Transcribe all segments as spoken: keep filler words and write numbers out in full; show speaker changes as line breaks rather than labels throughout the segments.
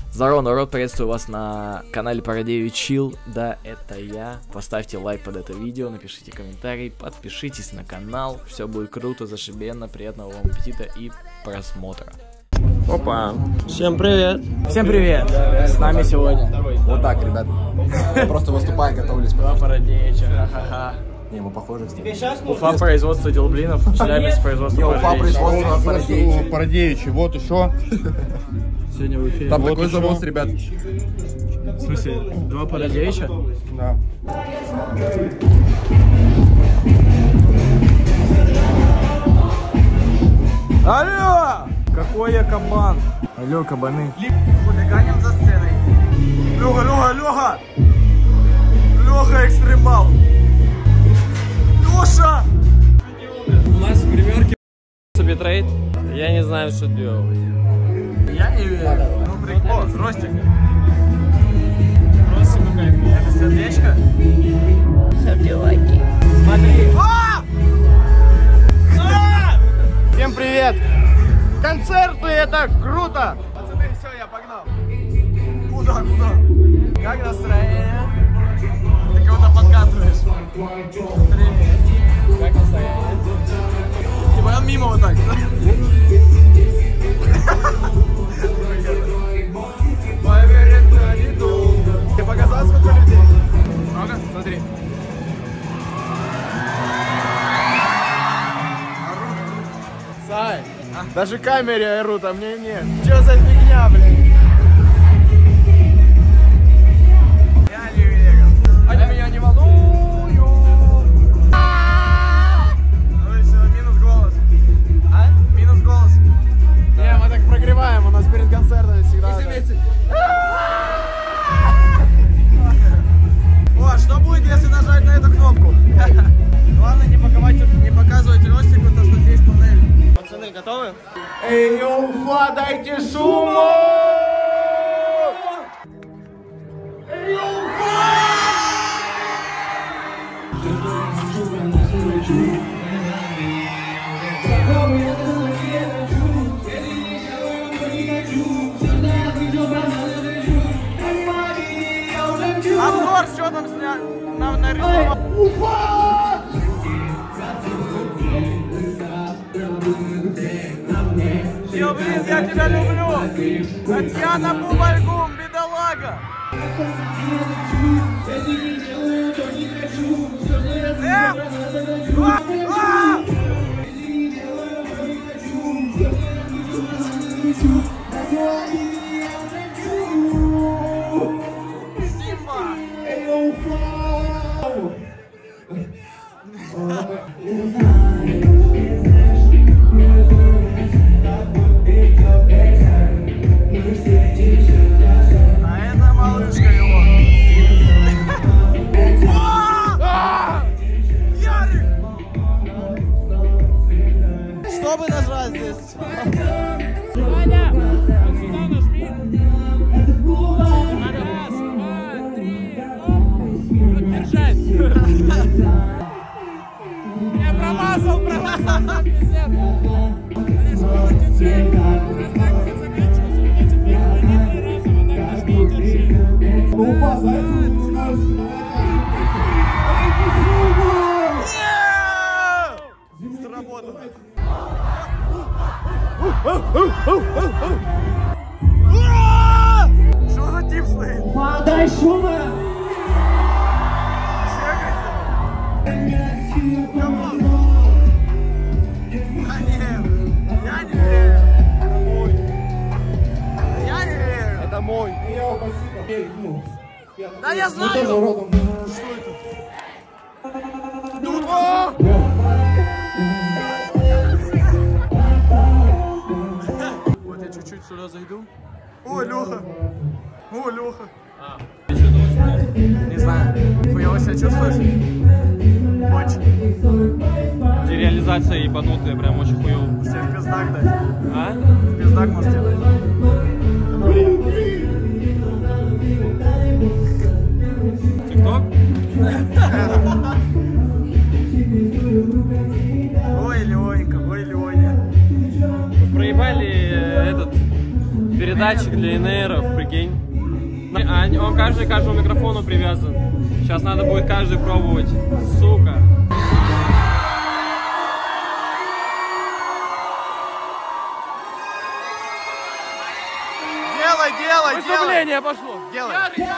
Здорово, народ, приветствую вас на канале Пародею Чил. Да, это я. Поставьте лайк под это видео, напишите комментарий, подпишитесь на канал. Все будет круто, зашибенно, приятного вам аппетита и просмотра.
Опа! Всем привет!
Всем привет! С нами сегодня.
Вот так, ребят. Я просто выступаю, готовлюсь.
Два Пародеича, ха-ха-ха.
Не, мы похожи.
Уфа производство делблинов, Челябинск производство
Уфа производство Пародеича.
Пародеича, вот еще.
Сегодня в эфире.
Там
Вот
такой
еще.
завоз, ребят.
В смысле, два Пародеича?
Да.
Алло! Какой я кабан? Алло, кабаны. Хулиганим за сценой. Леха, Леха, Леха! Леха экстремал! Леша!
У нас в гримерке битрейт. Я не знаю, что делать.
Я не верю. Ну прикол, Ростик. Ростик, ну кайф. Это сердечко?
Ставьте лайки.
Смотри. А! А! Всем привет! Концерты это круто! Пацаны, все, я погнал. Куда, куда? Как настроение? Ты кого-то подкатываешь. Привет. Как настроение? Типа он мимо вот так. Тебе показалось, сколько людей? Много? Смотри. Сай, даже камере орут, а мне нет. Че за фигня, блин? Я не верю. Они меня не волнуют. Ну и все, минус голос. А? Минус голос. Не, мы так прогреваем, у нас перед концертами всегда. О, что будет, если нажать на эту кнопку? Главное не показывать, не показывать Ростику то, что здесь туннель. Пацаны, готовы? Эй, Уфа, дайте шуму! Эй, Уфа! Обзор, что там снял? Нам нарисовал. Уфа! Все, блин, я тебя люблю! Татьяна Бубальгум, бедолага! Эм! А! А! А это малышка его. Ярик! Что бы нажать здесь?
Ваня, вот сюда нажми. Надо раз, два, три, оп, поддержать. Я промазал, промазал, сам пиздец. Конечно, вот держи. Раз так будет заканчиваться, у меня теперь один раз, а вот так нажми и держи. Раз, два, три.
Сработало. Что за тип стоит?
Подай шума!
Это мой. Да я знаю! Что это? Ну, о! Вот я чуть-чуть сюда зайду. О, Леха! О, Леха! Не знаю. Хуево себя чувствуешь? Очень.
Где реализация ебанутая, прям очень хуёво.
Может тебе в пиздак дать?
А?
В пиздак может тебе дать?
Тикток?
Ой, Лёнька, ой, Лёня.
Проебали э, этот датчик для инейров, прикинь. А он каждый к каждому микрофону привязан. Сейчас надо будет каждый пробовать. Сука.
Делай, делай,
Выступление пошло.
делай.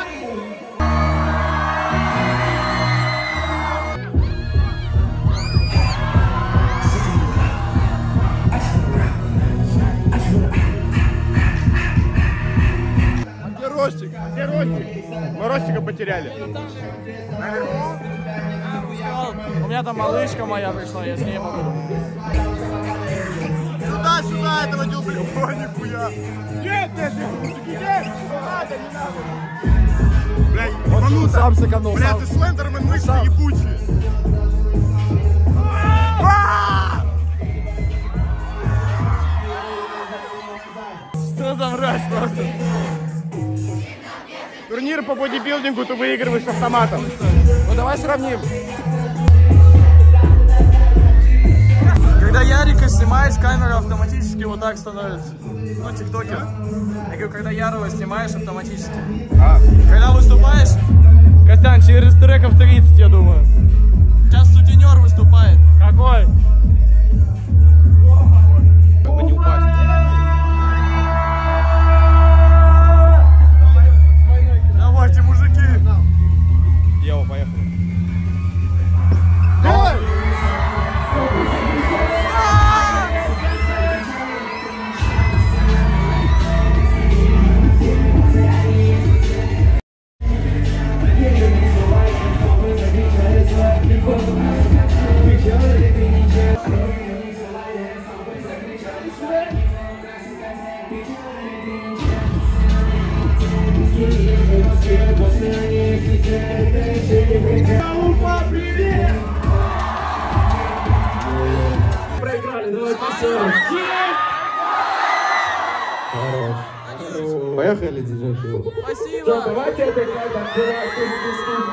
Где Ростик? Где Ростик? Мы Ростика потеряли.
У меня там малышка моя пришла, я с ней могу.
Сюда, сюда, этого дюбля. О, нихуя. Нет, нет, нет, нет, не надо, не надо. Блядь,
Он сам сэкономил.
Блядь, ты слендермен, мышцы ебучие.
Что за мразь просто?
Турнир по бодибилдингу ты выигрываешь автоматом.
Ну давай сравним.
Когда Ярика снимаешь, камера автоматически вот так становится. Ну, тиктоке. Я говорю, когда Ярова снимаешь, автоматически.
А.
Когда выступаешь, Костян, через треков тридцать, я думаю. Сейчас сутенер выступает. Какой?
Как бы не упасть.
Давайте, мужики.
Ева, поехали.
Давай!
Поехали, диджей.
Спасибо!
Давайте это как-то.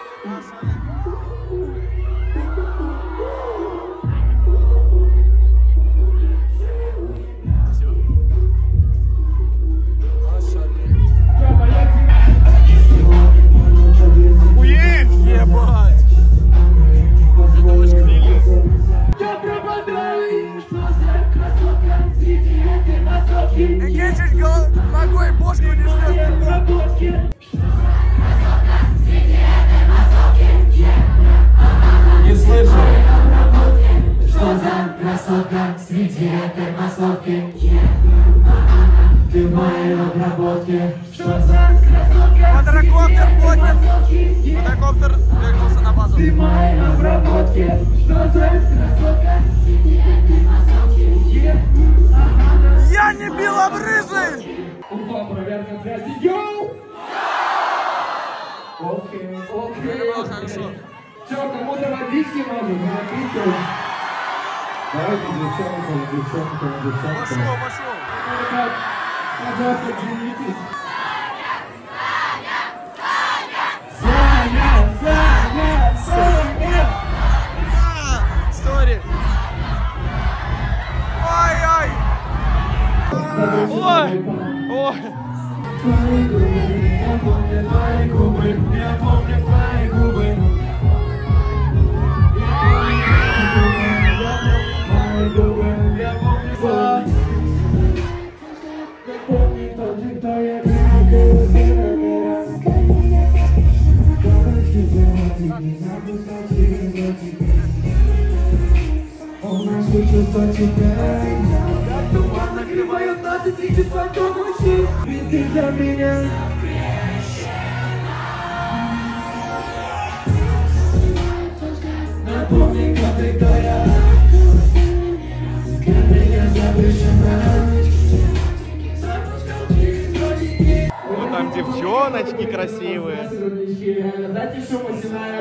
Ебать! Эй, чуть ногой бошку не снес. Не слышу.
Что за красотка среди этой массовки? Ты в моей обработке. Что за красотка?
Квадрокоптер поднят. Квадрокоптер вернулся на базу.
Ты в моей обработке. Что за красотка среди этой массовки?
Я не белобрысый!
Уфа, проверка связи. Йоу! Окей, окей.
Хорошо.
Все, кому-то водички надо, напиться. Давайте, девчонка, девчонка, девчонка.
Пошло, пошло.
Пожалуйста, женитесь. Саня, Саня, Саня!
Стори. Ой-ой! Ой! Ой!
Твои губы, я помню твои губы, я помню твои губы. Мои губы, я помню твои. Помни тот же, кто я говорил первый раз. Как тебе не запускать через он чувства теперь. Как туман накрывают нас и тысяч фантомов. Ведь ты для меня. Напомни, кто ты, кто я. Для меня запрещена.
Вот там девчоночки красивые.
Знаете, что мы снимаем?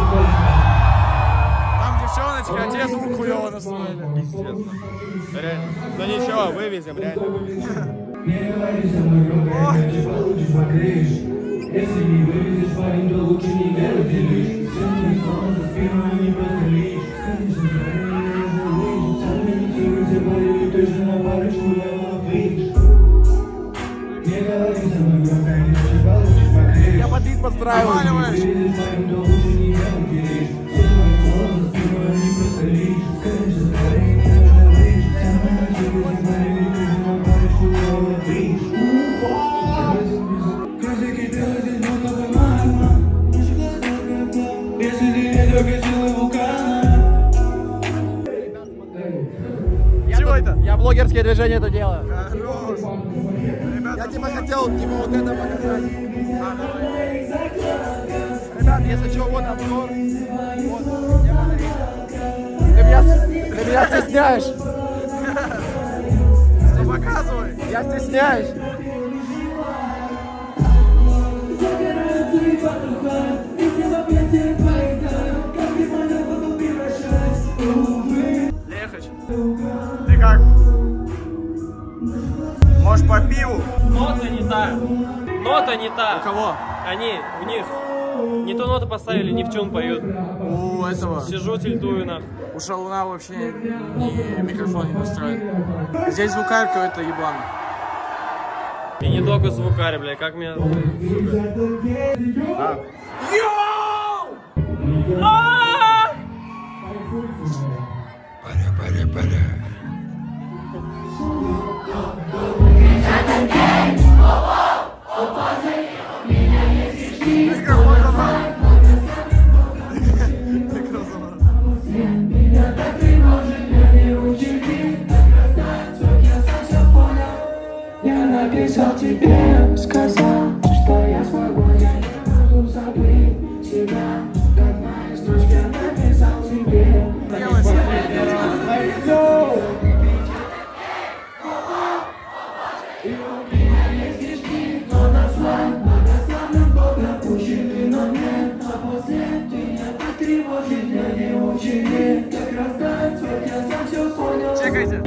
Там девчоночки, а те звук хуёво настроили.
Естественно. Реально. Ну ничего, вывезем, реально.
Не говори со мной громко, иначе получишь покрышь. Если не вывезешь, парень, то лучше не делай. Все не солнце, спину не просто лишь. Конечно, не залишь. Сами не целуйся, парень, точно на парочку я выйдешь.
Я под бит подстраиваюсь. Я блогерские движения это делаю. Я типа хотел типа вот это показать. Ребят, если что, вот обзор. Вот, я ты меня, ты меня стесняешь.
Что показывай?
Я стесняюсь.
Лехач, ты как? Может по пиву?
Нота не та. Нота не та.
У кого?
Они, у них не ту ноту поставили, не в тюн поют.
У этого.
Сижу, тильтую нах.
У шалуна вообще ни микрофон не настроен. Здесь звукарь какой-то еблан.
И не только звукарь, бля, как меня...
А.
Я написал тебе, сказал, что я свободен. Не могу забыть тебя, как мои строчки написал тебе.
Чекайте.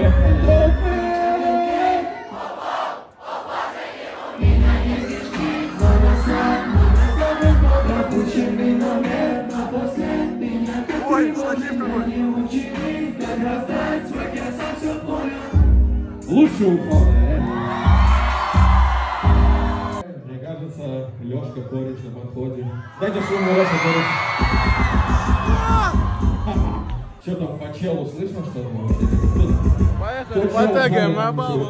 Ой, штатив какой.
Лучше упал. Мне кажется, Лёшка кореш на подходе. Дайте шумный раз, кореш. Что там по челу слышно что-то?
Поехали, потегаем на балу.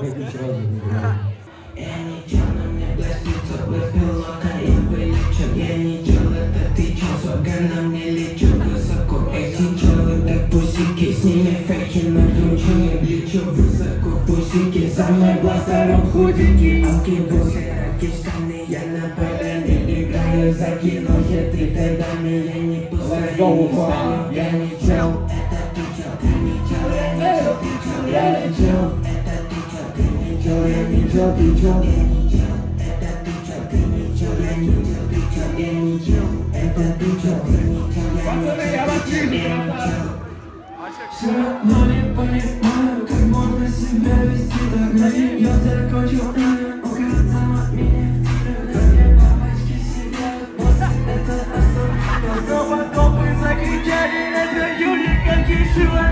С ними фейки на круче, плечо высоко, пусики, самый бластером худенький. Алкибусы, раки, я на поляне играю, закину хиты, тайдами я не пустаю, я не чел, это ты чел, ты не чел, я не чел, ты чел, я не чел, это ты чел, ты не чел, я не чел, ты чел, я не чел, это ты чел, ты не чел, я не чел, ты чел, я не чел, это ты чел, ты не чел, я не чел. Все равно не понимаю, как можно себя вести так. Я закончил рано, указал от меня. Как мне бабочки сидят, после это остановка. Но потом вы закричали, это Юлик, как еще.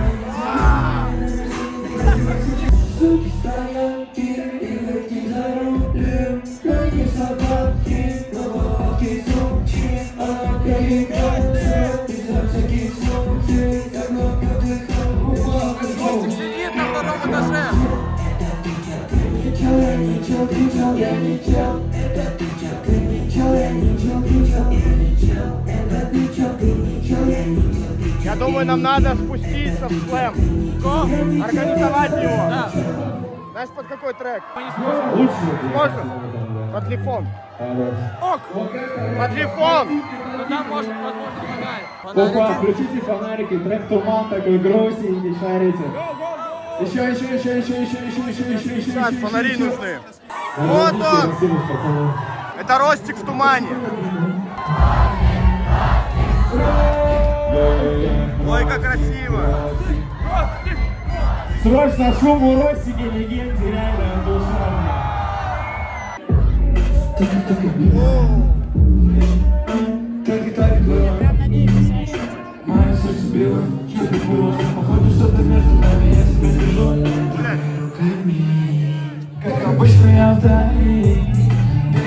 Суки стоят, и выйти за рулем. Ноги собаки, но палки сумки. Она перекрывается, из-за всяких случаев. Так много дыхания.
Костик сидит на втором этаже.
Я думаю, нам надо спуститься в слэм. Организовать его.
Да.
Знаешь, под какой трек?
Лучше.
Сможем? Под лифон. Ок! Под лифон!
Ну там может, возможно, фонарик.
Опа, включите фонарики, трек туман такой грустненький, шарите. Еще, еще, еще, еще, еще, еще, еще, еще, еще.
Сейчас, фонари нужны. Вот он! Это Ростик в тумане. Ой, как красиво!
Срочно шум у Ростики, легенде, реально душа. Моя сердце било, что-то было, походу что-то между нами, я себя держу руками. Как обычно я вдали,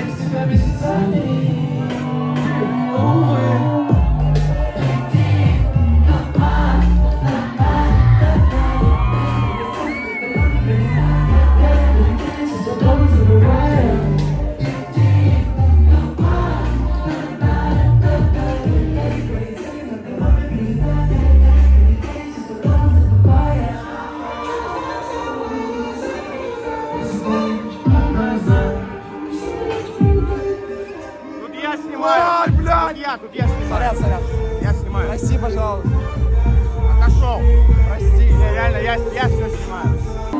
Сорян, тут я снимаю. Сорян, сорян. Я снимаю. Прости, пожалуйста. Отошел. Прости. Не, реально, я, я все снимаю.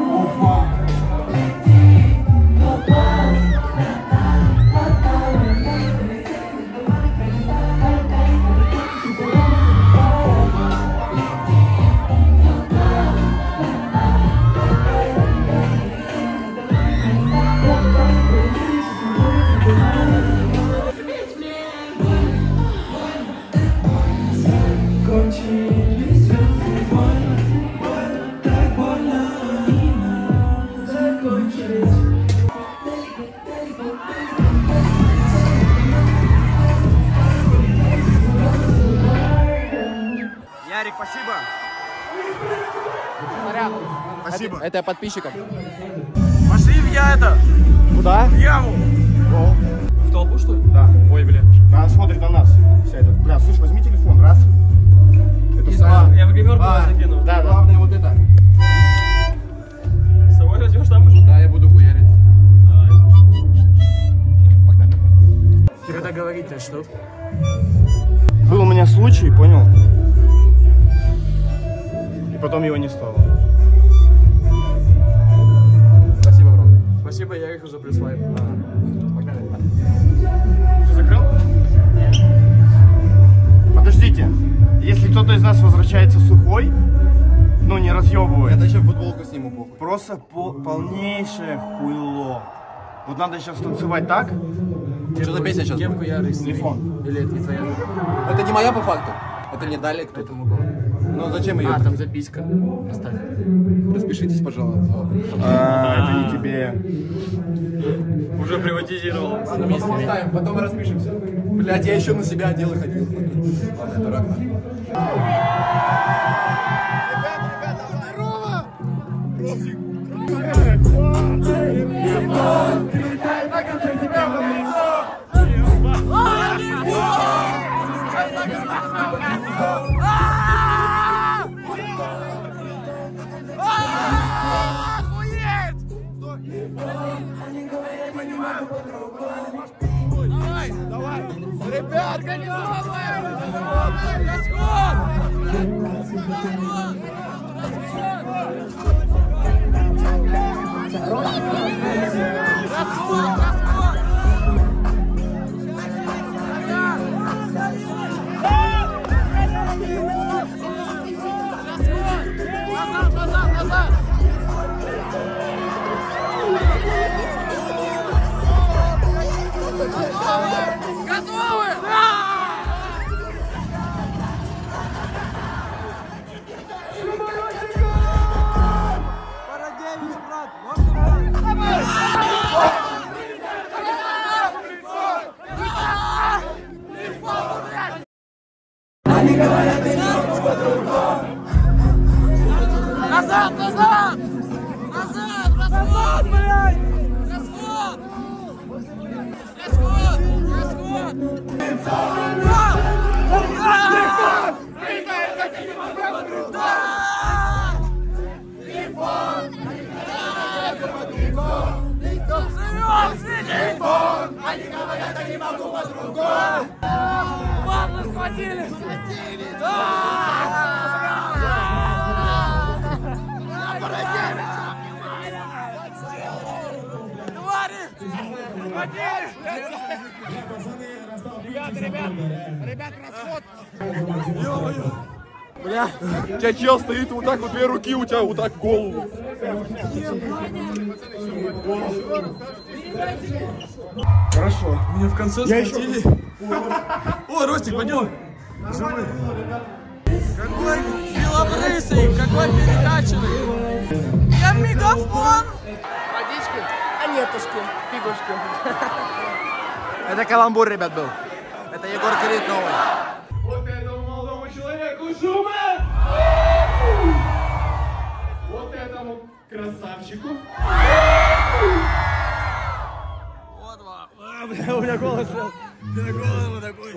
Ярик, спасибо. Сорян.
Спасибо.
Это, это я подписчикам.
Пошли в я это.
Куда?
В яму.
В толпу, что ли?
Да.
Ой, блин.
Она смотрит на нас. Вся эта. Бля, слушай, возьми телефон, раз. Это
А,
самое.
я в гримерку
А,
закину.
Да, главное вот это.
С собой возьмешь там уже?
Да, я буду хуярить. Погнали.
Когда говорить начнут.
Был у меня случай, понял? И потом его не стало.
Спасибо, бро.
Спасибо Ярику за прислайп.
Погнали.
Ты закрыл? Подождите. Если кто-то из нас возвращается сухой, ну не разъебывает,
Я еще футболку сниму, похуй.
просто по полнейшее хуйло. Вот надо сейчас танцевать так.
Что за песня сейчас?
Кепку Ярик
Телефон.
Или это не твоя?
Это не моя по факту. Это мне дали кто-то. Ну зачем ее?
А, там записка. Оставь.
Распишитесь, пожалуйста.
А, это не тебе.
Уже приватизировал.
Ладно, потом оставим, потом распишемся. Блять, я еще на себя одел и ходил. Ладно, это рак.
Ребят, организовываем! Расход! Расход! Расход! Назад, назад, назад! Готовы? Бородевич, брат, назад, назад! Назад, расход, блядь! Расход! Расход! Расход! Они говорят, я не могу по-другому! Ладно, схватили! Схватили! Твари! Схватили! Ребята, ребята! Ребят, расход!
Бля, у тебя чел стоит вот так, вот две руки, у тебя вот так голову.
Хорошо.
Меня в конце схватили. О, Ростик, пойдем. Живой. Какой белобрысый, какой перекачанный. Я мегафон.
Водички, а нетушки, фигушки. Это каламбур, ребят, был. Это Егор Крид новый.
Вот этому молодому человеку шума! Вот этому красавчику!
У меня голос. У меня голову такой.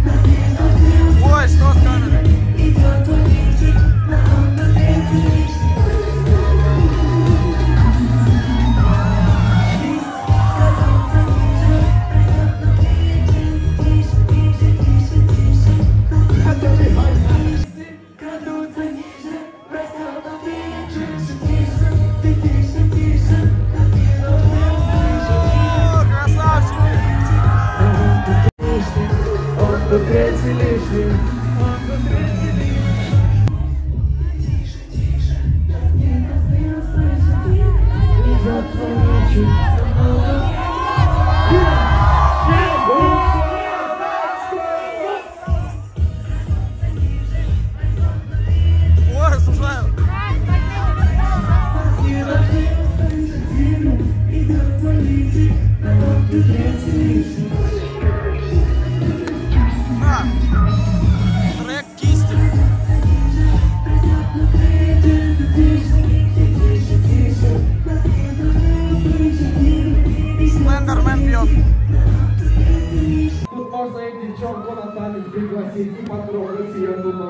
Ой, что с камерой?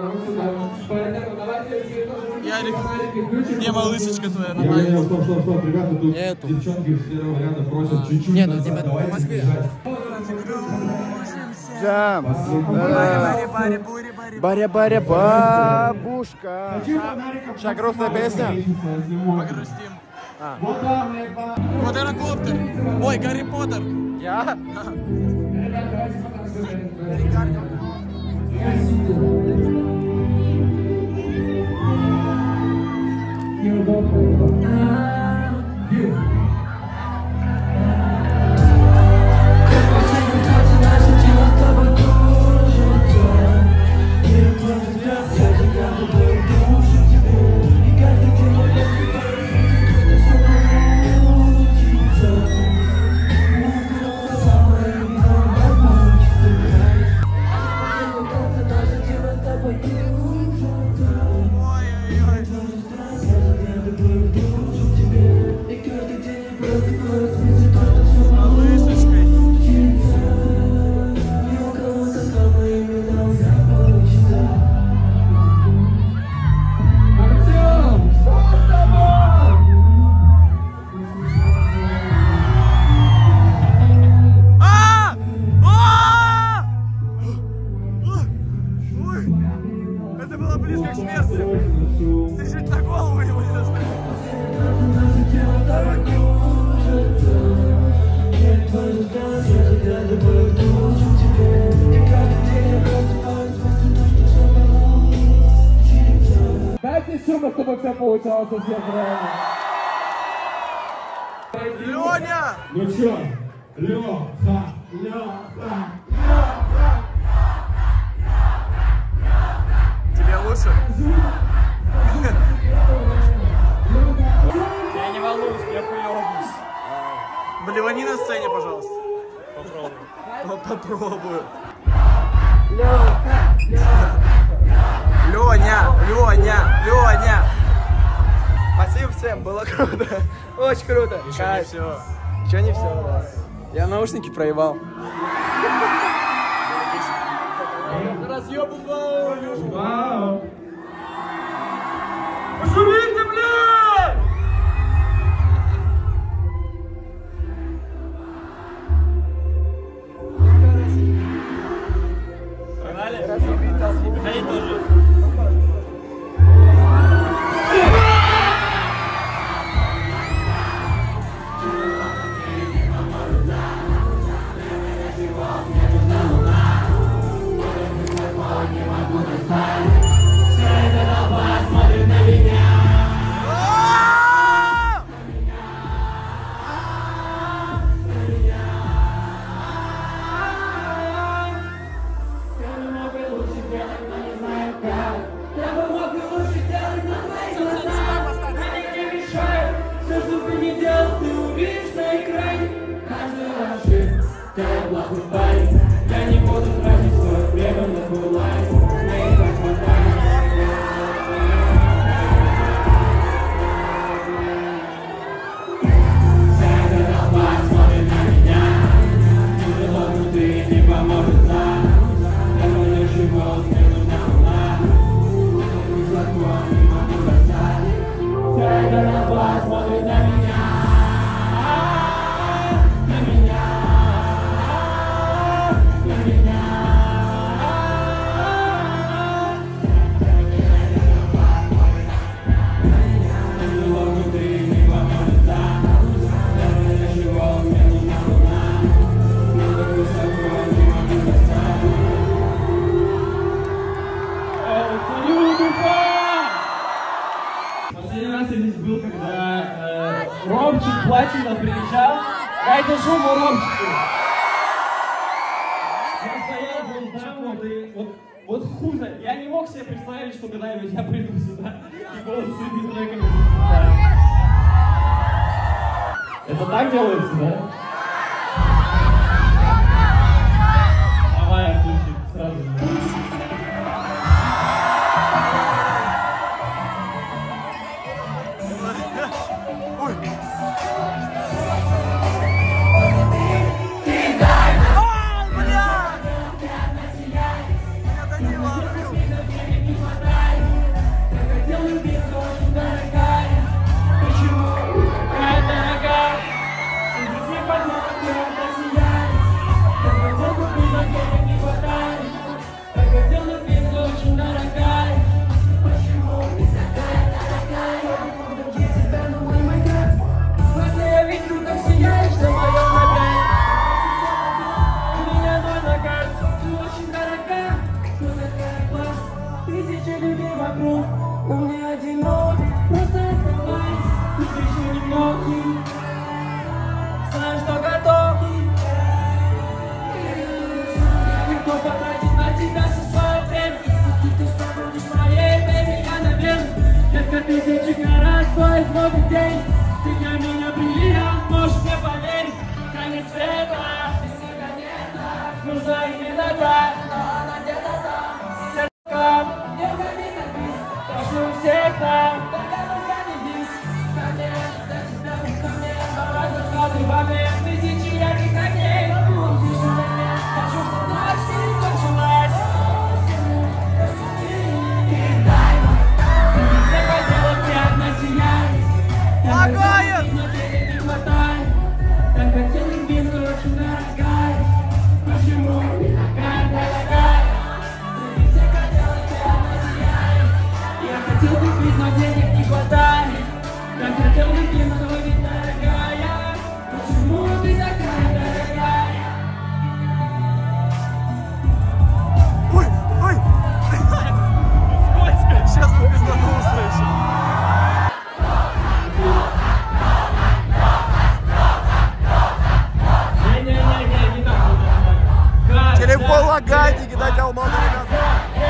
Ярик, где малышечка твоя,
Не, не,
Наталья?
стоп, стоп, стоп, ребята, тут
Нету.
девчонки из первого ряда просят чуть-чуть.
Не, ну,
назад,
типа,
давайте
в Москве.
сбежать.
Джам.
Бари-бари, бури-бари.
Баря-баря бабушка. Сейчас грустная песня.
Погрустим. Квадрокоптер. Ой, Гарри Поттер.
Я?
Это было близко к смерти. Ты чуть на голову его не достал.
Дайте сумму, чтобы все получалось у всех правильно.
Леня!
Ну чё? Лёха, Лёха.
Тебе лучше?
Я не волнуюсь, я хуёвнусь.
Блевани на сцене, пожалуйста. Попробую. Попробую. Леня, Леня, Леня.
Спасибо всем, было круто. Очень круто.
Еще не все.
Еще не все, да. Я наушники проебал.
Вау.
Пошумите, блядь!
Погнали? Они тоже.
Я не буду тратить свое время на твой лайк. Мне и так хватает. Вся эта толпа смотрит на меня. Тяжело внутри, не поможет сам. Я звонящий голос, мне нужна луна. Высоко не могу достать. Вся эта толпа смотрит на меня. На меня.
Последний раз я здесь был, когда э, Ромчик Платина приезжал. Дайте шуму Ромчику. Я стоял, был там, вот, и вот, вот хуй знает. Я не мог себе представить, что когда-нибудь я приду сюда и голос среди треками зачитаю. Это так делается, да? Давай, Артурчик, сразу же.
Ой. Ай, бля! Меня Данила отбил.
тысячи людей вокруг, но мне одиноко. Просто оставайся, тут еще немного. Знаю, что готов. Я готов потратить на тебя все свое время. Ты снова будешь моей, baby, я наверное. Детка, тысячи карат стоит много денег. Ты для меня бриллиант, можешь мне поверить. Конец света, без тебя нет. Нужна именно та, но она где-то там. Сердцем, не уходи на бис. Прошу всех там, только только не бис. Ко мне, до тебя, ко мне. Давай закладывай во мне тысячи ярких огней. Хочу, чтобы ночь не кончилась. И дай мне, все хотела приятно сиять.
Лагает!
Так хотел любимка очень дорогая. Почему не такая дорогая? Ты все хотела приятно сиять. Я хотел купить, но денег не хватает. Так хотел любимка, но ведь дорогая. Почему ты такая дорогая?
Ой, ой! Скользко! Сейчас мы пизданулся еще.
Не-не-не, не так, не так.
Телефон лагает, не кидать алмазы, ребята.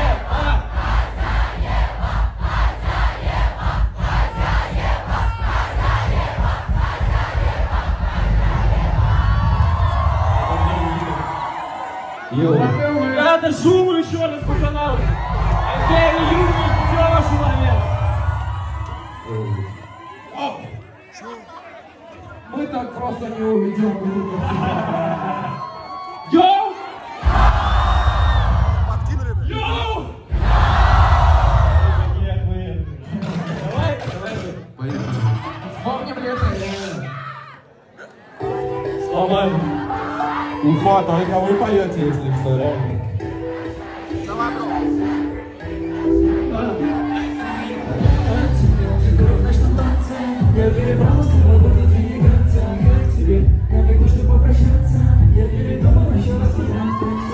Надо шуму еще раз, пацанам. Окей, Юрий, все ваш момент.
Мы так просто не уведем группу.
Йоу!
Подкинули, блядь.
Йоу! Нет, вы. Давай, давай.
Вспомним лето.
Сломай.
Уфа, только вы поете, если что, реально.
Давай, бро.
Я перебрал свободу двигаться к тебе. Я бегу, чтобы попрощаться. Я передумал еще раз тебя.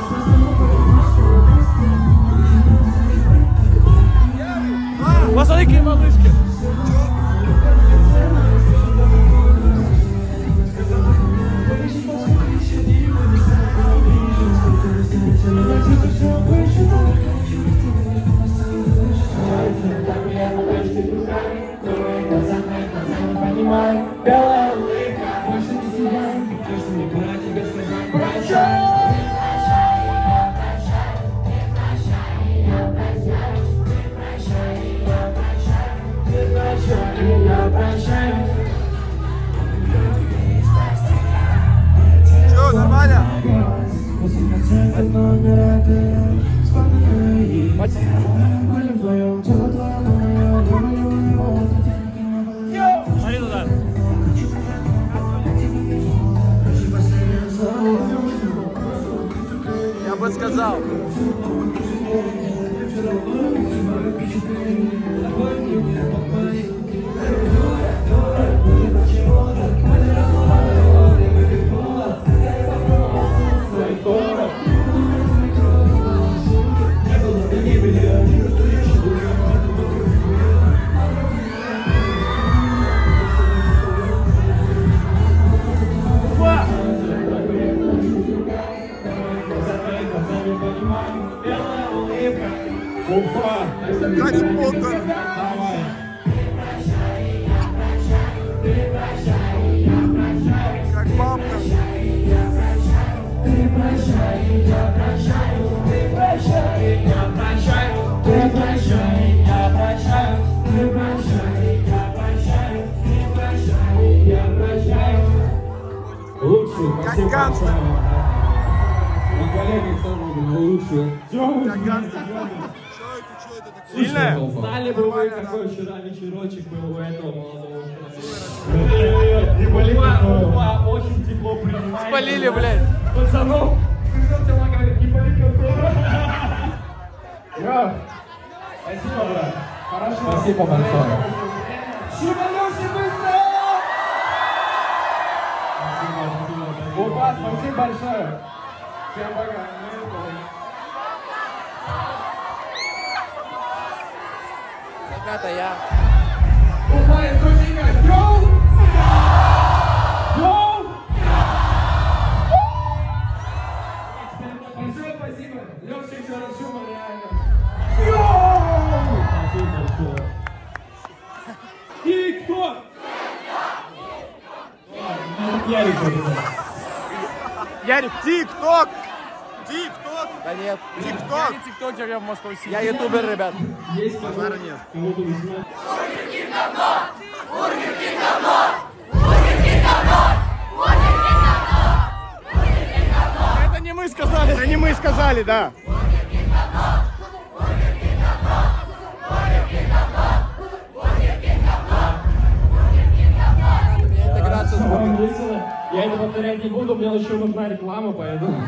Посмотри, какие малышки.
Белая улыбка, больше не сияй. То, что мне пора тебе сказать. Прощай!
Че, нормально?
Смотри туда.
Я бы сказал.
Уфа!
Гарри Поттер.
Давай!
Как бабка.
Лучший,
Как
спасибо
гангстер.
большое. И коллеги тоже были лучшие.
Как гангстер. Че это, че это такое?
Сильная?
Знали бы вы, какой вчера вечерочек был у этого молодого человека. Не болит, очень тепло принимает.
Спалили, блядь.
Пацанов, тела говорит, не болит.
Спасибо, брат. Хорошо. Спасибо большое.
Шибанешься быстро!
Уфа, спасибо большое. Всем пока.
Это я.
Большое спасибо. Лёгче Чарашума, реально. Тик-ток! Ярик,
Ярик, тик-ток! Тик-ток! Да нет. Тик-ток!
Я не тиктокер, я в Москве сидел.
Я ютубер, ребят.
есть
Базара нет.
кого-то весьма.
Это не мы сказали.
Это не мы сказали, да. Интеграция звука.
Вам весело. Я это повторять не буду, мне еще нужна реклама, поэтому.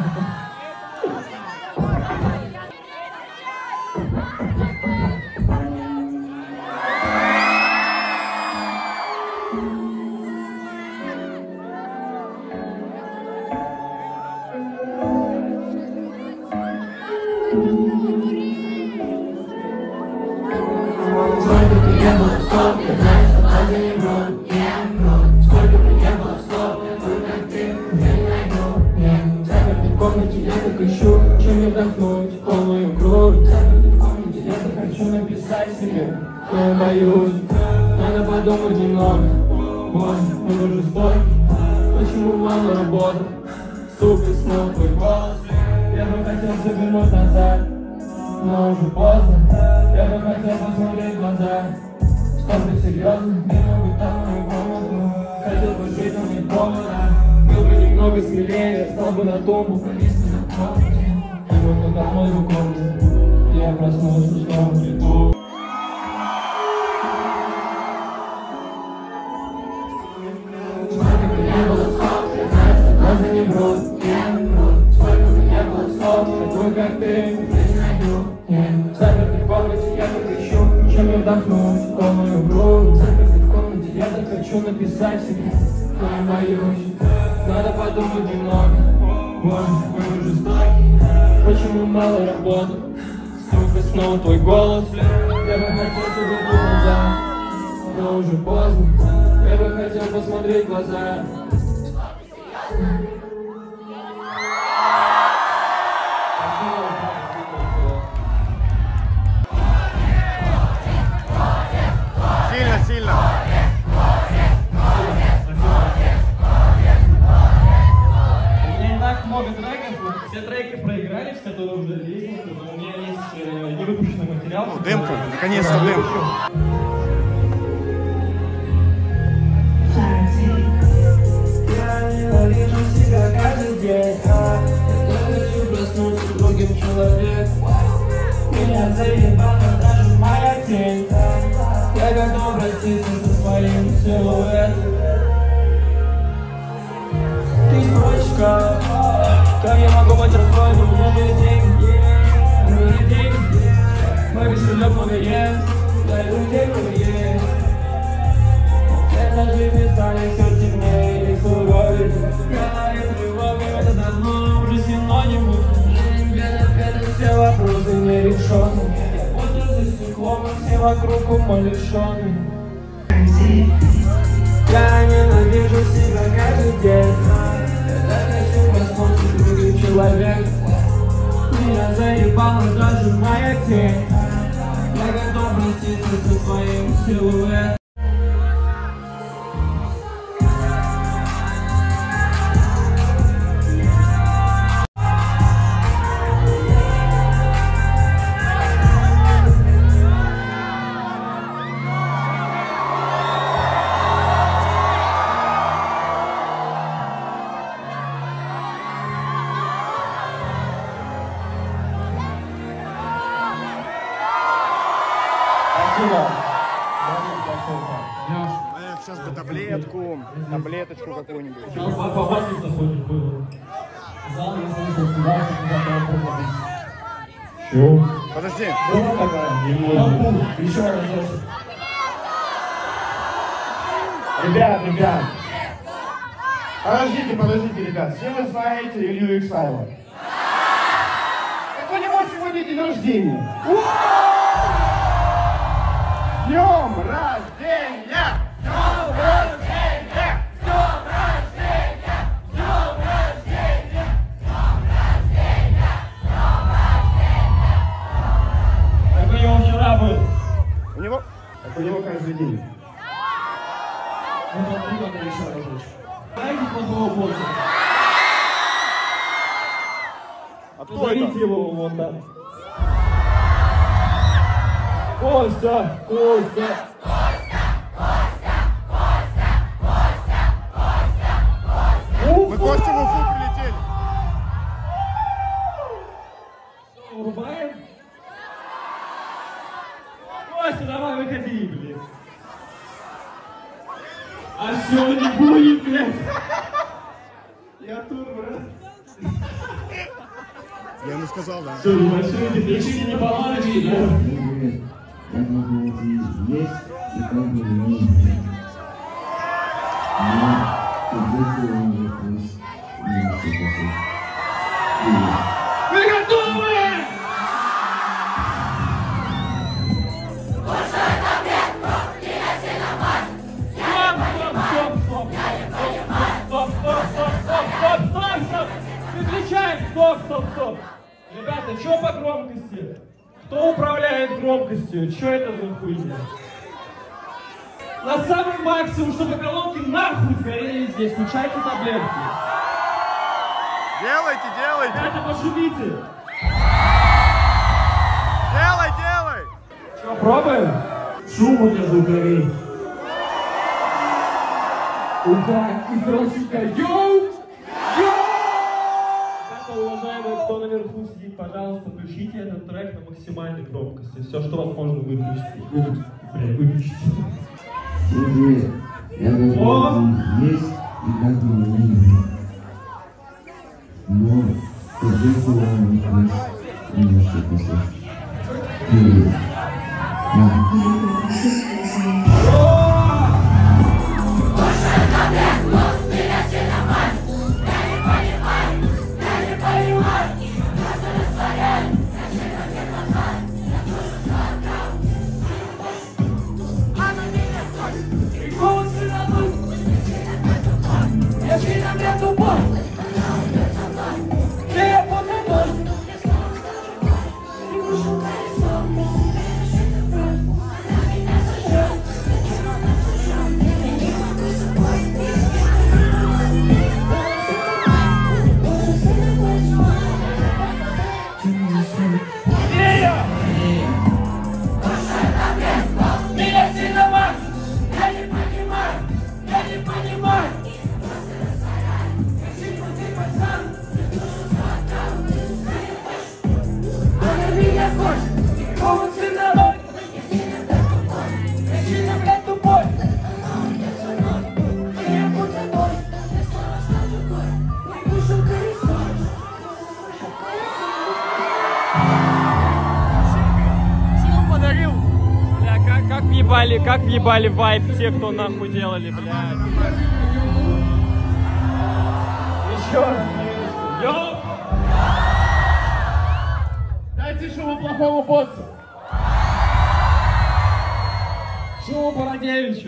Вдохнуть полную грудь. В комнате я хочу написать себе, но я боюсь. Надо подумать немного. Боже, он же жестокий. Почему мало работы? Сука, снова твой голос. Я бы хотел завернуть назад, но уже поздно. Я бы хотел посмотреть в глаза. Что ты серьезно? Не могу там мою комнату. Хотел бы жить, но нет повода. Был бы немного смелее, стал бы на тумбу, повис бы на комнате. Вот домой в комнате, я проснулся в пустом цвету. Сколько бы не было слов, я знаю, что глаза не врут, не врут. Сколько бы не было слов, такой как ты, не найду. Заперты в комнате, я так ищу, чем я вдохнуть полную грудь. Заперты в комнате, я так хочу написать себе, но я боюсь. Надо подумать немного. Боже, какой вы жестокий. Почему мало работы? Сука, снова твой голос. Я бы хотел заглянуть назад, но уже поздно. Я бы хотел посмотреть в глаза.
Сильно, сильно.
Так много треков, все треки проигрались, которые уже есть, но у меня есть э, невыпущенный материал.
О, дымка, наконец-то дымка.
Я ненавижу себя каждый день. Я хочу проснуться другим человеком. Меня заебала даже моя тень. Я готов проститься со своим силуэтом. Ты строчка, как я могу быть расстроен, у меня есть деньги, у меня есть деньги, мой кошелек много есть, я людей много есть. Это жизнь станет все темнее и суровее. Говорит тревога, это давно уже синонимы. Жизнь без ответа, все вопросы не решены. Я будто за стеклом, и все вокруг умалишены. Я ненавижу себя каждый день. Человек, меня заебала даже моя тень. Я готов проститься со своим силуэтом.
Сейчас бы таблетку, таблеточку какую-нибудь.
Сейчас попасть заходит в зал, я слышал, сюда, сюда, Чё?
Подожди.
Была такая? Не может. Еще раз.
Ребят, ребят. Подождите, подождите, ребят. Все вы знаете Илью Иксаева. Так у него сегодня день рождения.
был.
У него... Это у него каждый день.
Вот он придет еще разочек. Знаете плохого босса?
А кто
Зовите
это?
его вон там. Костя! Костя!
Мы Костя в Уфу прилетели.
Урубаем? Костя, давай выходи, блин. А все, не будет, блядь. Я тут, брат.
Я ему сказал, да.
Все, не машите, пишите, не поможете, да?
Я могу есть и как бы не есть. Но если он вопрос, не все похож.
Вы готовы? Стоп, стоп, стоп! Ребята, что по громкости? Кто управляет громкостью? Что это за хуйня? На самый максимум, чтобы колонки нахуй сгорели здесь. Включайте таблетки.
Делайте, делайте.
Ребята, пошумите.
Делай, делай.
Что, пробуем? Шум у меня звукарей. Удар источника. Йоу! Йоу! Уважаемые, кто наверху сидит, пожалуйста, включите этот трек на максимальной громкости. Все, что возможно, выключите. Выключите. Бля, выключите.
Привет. Я готов есть и как бы не есть. Но если он вопрос, не все похож. Привет.
Как въебали, как въебали вайп те, кто нахуй делали, блядь.
Еще раз. Йоу! Дайте шуму плохому боссу. Шуму Бородевичу.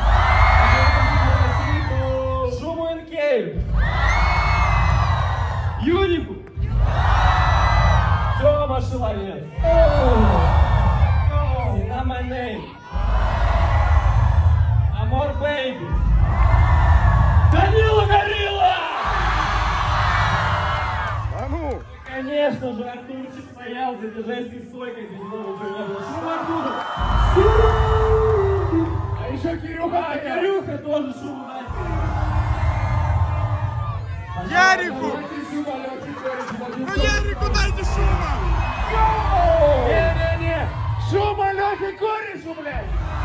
Шуму Энкею. Юрику. Тёма Шиловец. Not my name. Amor Baby. Данила Горилла!
А ну!
Конечно же, Артурчик стоял за диджейской стойкой, без него уже не было. Шум Артура! А еще Кирюха! А Кирюха тоже шум дает.
Ярику! Ну Ярику дайте шума!
Не-не-не! Шума Лёхи Корешу, блядь!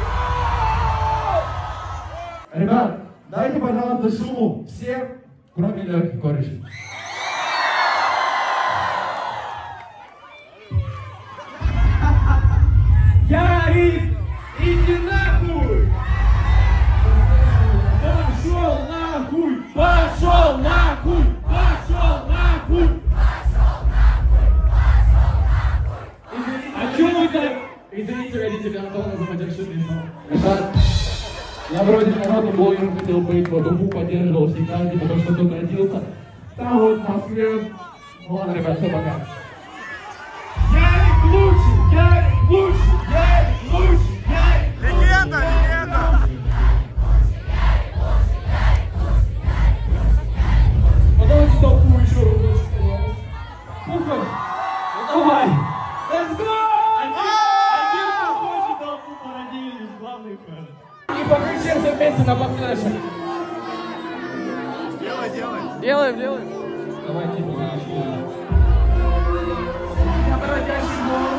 Ребят, дайте, пожалуйста, шуму всем, кроме Лёхи Кореша. Ярик, иди нахуй! Пошел нахуй! Пошел нахуй! Пошел нахуй! А чё вы так? Извините, родители Антона, за матершинный сон. Ребят, я вроде народным блогером хотел быть, вот Уфу поддерживал всегда, потому что тут родился. Там вот в Москве. Ну ладно, ребят, все, пока. Ярик лучший! Ярик лучший! Ярик!
И покричимся вместе на подфлешек.
Делай, делай.
Делаем, делаем.
Давайте начнем.
Я бродячий волк.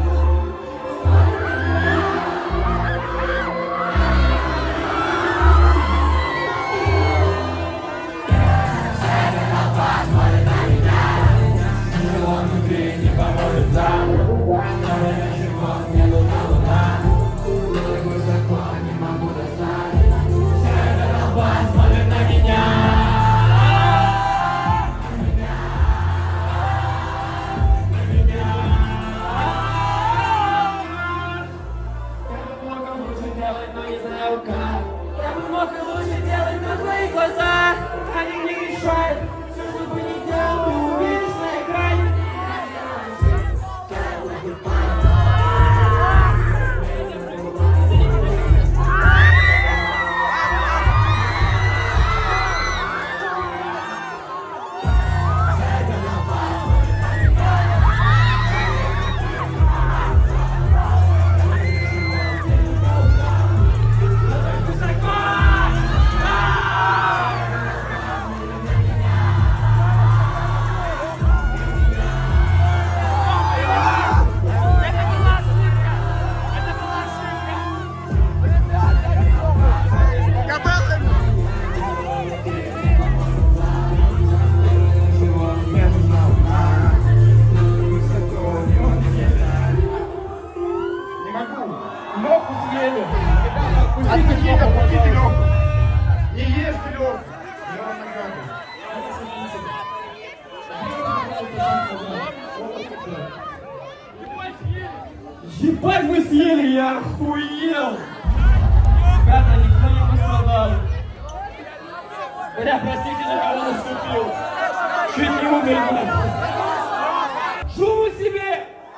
Ебать, мы съели, я охуел! Ребята, никто не пострадал. Бля, простите, на кого наступил. Чуть не умер, блядь. Шуму себе!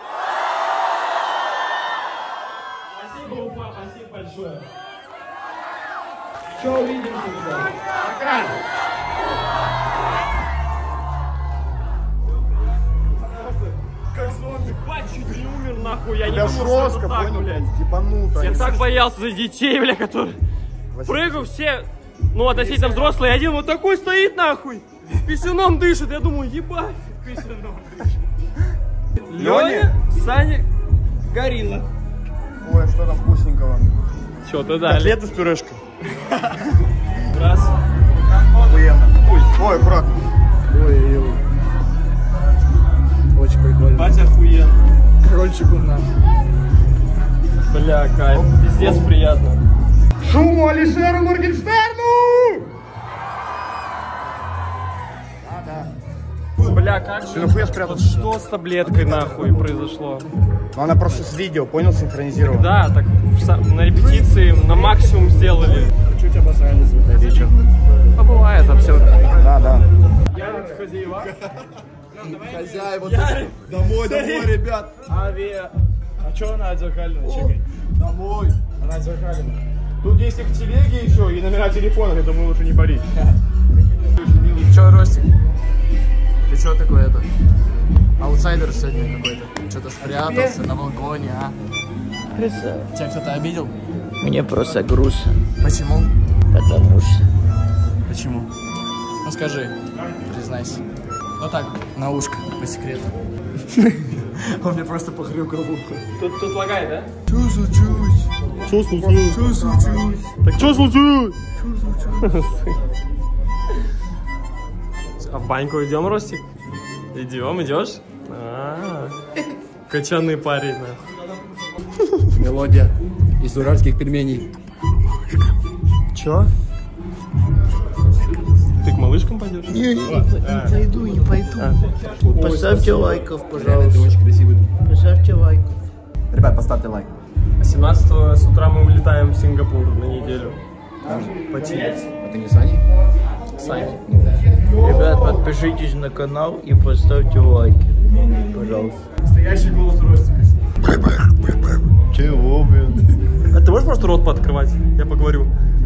Спасибо, Уфа, спасибо большое. Че увидимся, ребята? Пока!
Ебать, чуть не умер, нахуй. Я не
Я
думал,
жестко,
что это так,
понял,
блядь.
ебануто.
Я так боялся за детей, бля, которые... Прыгаю, все, ну, относительно взрослые, один вот такой стоит, нахуй. Писюном дышит, я думаю, ебать. Писюном дышит. Леня, Саня, Горилла.
Ой, что там вкусненького?
Че ты дали?
Котлеты с пюрешкой.
Раз.
Охуенно. Ой, аккуратно.
Ой-ой-ой. Очень прикольно.
Бать охуенно.
Крольчику на.
Бля, кайф. Пиздец приятно.
Шуму Алишеру Моргенштерну!
Бля, как
Ты
же...
нахуя спрятал?
Что с таблеткой, нахуй, произошло?
Ну, она просто с видео, понял, синхронизирована.
Да, так в сам- на репетиции на максимум сделали.
Чуть обосрали звукоречи.
А бывает, абсолютно.
Да, да.
Хозяева.
Хозяева,
Я...
домой, домой, ребят.
Авиа. А чё она отзеркалена? Чекай.
Домой.
Она отзеркалена.
Тут есть их телеги еще и номера телефонов, я думаю, лучше не парить.
Чё, Ростик? Ты чё такой это? Аутсайдер сегодня какой-то. Что-то спрятался на балконе, а? Тебя кто-то обидел?
Мне просто грустно,
Почему?
потому что...
Почему? Ну скажи, признайся. Ну так, на ушко, по секрету. Он мне просто похрюк головку.
Тут, тут лагает, да?
Чё случилось?
Что случилось?
Чё случилось?
Так что случилось? А в баньку идем, Ростик? Идем, идешь? А, качаный парень, нахуй.
Мелодия из уральских пельменей.
Чё? Ты к малышкам пойдешь?
Не, не пойду, не пойду. Поставьте лайков, пожалуйста.
Очень красивый.
Поставьте лайков.
Ребят, поставьте лайк.
семнадцатого с утра мы улетаем в Сингапур на неделю. Починить.
А ты не Саня?
Саня.
Ребят, подпишитесь на канал и поставьте лайки. Пожалуйста.
Настоящий голос Ростика.
Чего, блин?
А ты можешь просто рот пооткрывать? Я поговорю.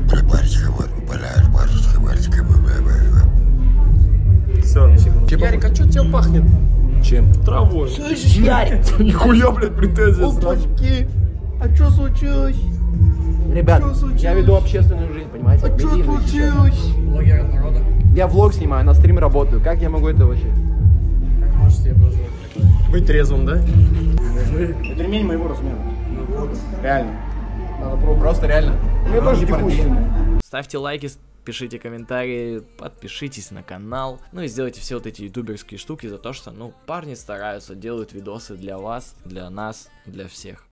Все. Ярик, а что тебя пахнет?
Чем?
Травой.
Слышишь, Ярик?
Нихуя, блядь, претензия сразу.
Опачки. А что случилось? Ребят, я веду общественную жизнь, понимаете? Медийную сейчас.
Блогер от народа.
Я влог снимаю, на стриме работаю. Как я могу это вообще?
Как можешь себе позволить такое?
Быть трезвым, да?
Это ремень моего размера. Реально. Надо про- просто реально. Мне тоже текущий.
Ставьте лайки, пишите комментарии, подпишитесь на канал. Ну и сделайте все вот эти ютуберские штуки за то, что, ну, парни стараются, делают видосы для вас, для нас, для всех.